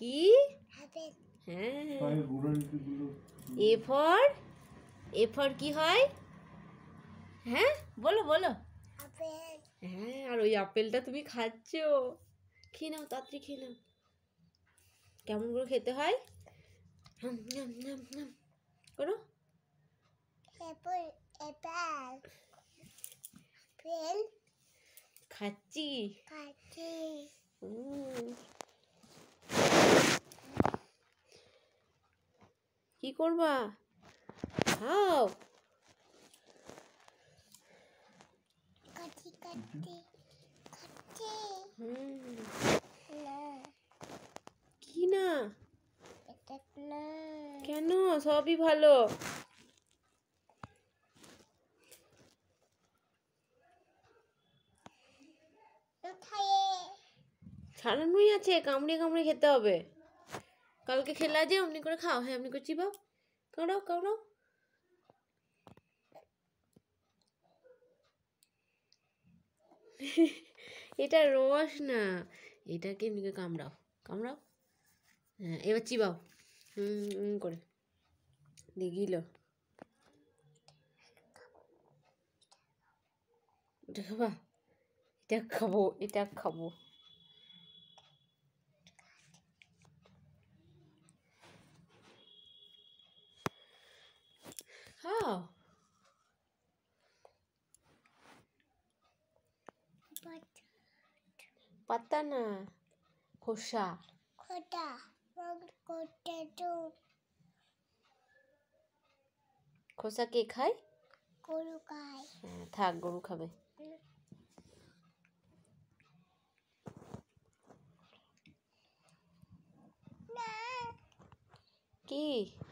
কি? হ্যাঁ। A for কি হয়? হ্যাঁ বলো বলো। হ্যাঁ, আর ওই আপেলটা তুমি খাচ্ছো। খেয়ে নাও, তাড়াতাড়ি খেয়ে নাও। কেমন করে খেতে হয় করো? খাচ্ছি। কি করবা? খাও। কি না? কেন? সবই ভালো। ছাড়ানোই আছে, কামড়ে কামড়ে খেতে হবে। কালকে খেলা যে অমনি করে খাও। হ্যাঁ, অমনি করে চিবাও, কামড়াও কামড়াও। এটা রস না, এটাকে এমনি করে কামড়াও কামড়াও। হ্যাঁ, এবার চিবাও করে দেখিল। এটা খাবা? এটা খাবো, এটা খাবো। খাও। পাতা না, খোসা। খোসা কে খায়? গরু খায়। হ্যাঁ, থাক, গরু খাবে। কি?